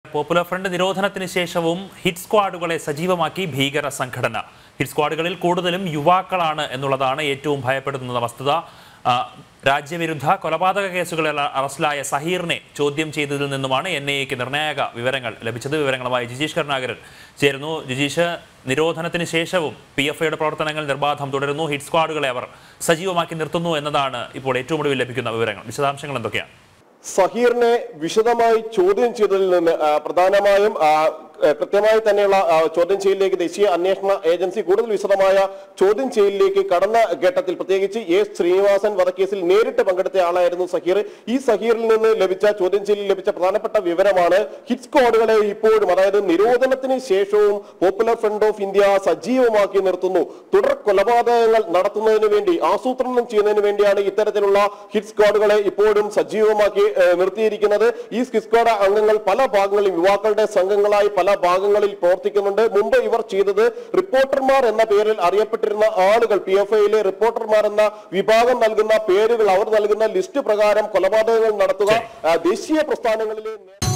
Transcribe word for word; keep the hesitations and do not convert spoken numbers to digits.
Popular front നിരോധനത്തിന് ശേഷവും hit സ്ക്വാഡുകളെ സജീവമാക്കി ഭീകര സംഘടന. ഹിറ്റ് സ്ക്വാഡുകളിൽ കൂടുതലും യുവാക്കളാണ് എന്നുള്ളതാണ് ഏറ്റവും ഭയപ്പെടുത്തുന്ന വസ്തുത. രാജ്യവിരുദ്ധ കൊലപാതക കേസുകളിൽ അറസ്റ്റിലായ സഹീറിനെ ചോദ്യം ചെയ്തതിൽ നിന്നുമാണ് എൻ ഐ എക്ക് നിർണായക വിവരങ്ങൾ ലഭിച്ചത്. വിവരങ്ങളുമായി ജിജീഷ് കരുണാകരൻ ചേരുന്നു. ജിജീഷ്, നിരോധനത്തിന് ശേഷവും പി എഫ് ഐയുടെ പ്രവർത്തനങ്ങൾ നിർബാധം തുടരുന്നു, ഹിറ്റ് സ്ക്വാഡുകളെ അവർ സജീവമാക്കി നിർത്തുന്നു എന്നതാണ് ഇപ്പോൾ ഏറ്റവും ഒടുവിൽ ലഭിക്കുന്ന വിവരങ്ങൾ. വിശദാംശങ്ങൾ എന്തൊക്കെയാണ്? സഹീറിനെ വിശദമായി ചോദ്യം ചെയ്തതിൽ നിന്ന് പ്രധാനമായും കൃത്യമായി തന്നെയുള്ള ചോദ്യം ചെയ്യലിലേക്ക് ദേശീയ അന്വേഷണ ഏജൻസി കൂടുതൽ വിശദമായ ചോദ്യം ചെയ്യലിലേക്ക് കടന്ന ഘട്ടത്തിൽ പ്രത്യേകിച്ച് എ ശ്രീനിവാസൻ വധക്കേസിൽ നേരിട്ട് പങ്കെടുത്ത ആളായിരുന്നു സഹീർ. ഈ സഹീറിൽ നിന്ന് ലഭിച്ച ചോദ്യം ചെയ്യലിൽ ലഭിച്ച പ്രധാനപ്പെട്ട വിവരമാണ് ഹിറ്റ് സ്ക്വാഡുകളെ ഇപ്പോഴും, അതായത് നിരോധനത്തിന് ശേഷവും പോപ്പുലർ ഫ്രണ്ട് ഓഫ് ഇന്ത്യ സജീവമാക്കി നിർത്തുന്നു. തുടർ കൊലപാതകങ്ങൾ നടത്തുന്നതിന് വേണ്ടി, ആസൂത്രണം ചെയ്യുന്നതിന് വേണ്ടിയാണ് ഇത്തരത്തിലുള്ള ഹിറ്റ് സ്ക്വാഡുകളെ ഇപ്പോഴും സജീവമാക്കി നിർത്തിയിരിക്കുന്നത്. ഈ ഹിറ്റ് സ്ക്വാഡ് അംഗങ്ങൾ പല ഭാഗങ്ങളിലും യുവാക്കളുടെ സംഘങ്ങളായി പല ഭാഗങ്ങളിൽ പ്രവർത്തിക്കുന്നുണ്ട്. മുമ്പ് ഇവർ ചെയ്തത് റിപ്പോർട്ടർമാർ എന്ന പേരിൽ അറിയപ്പെട്ടിരുന്ന ആളുകൾ, പി എഫ് ഐയിലെ റിപ്പോർട്ടർമാർ എന്ന വിഭാഗം നൽകുന്ന പേരുകൾ, അവർ നൽകുന്ന ലിസ്റ്റ് പ്രകാരം കൊലപാതകങ്ങൾ നടത്തുക, ദേശീയ പ്രസ്ഥാനങ്ങളിലെ